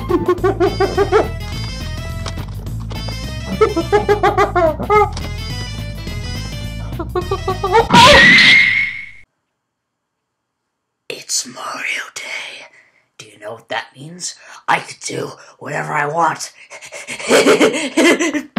It's Mario Day. Do you know what that means? I could do whatever I want.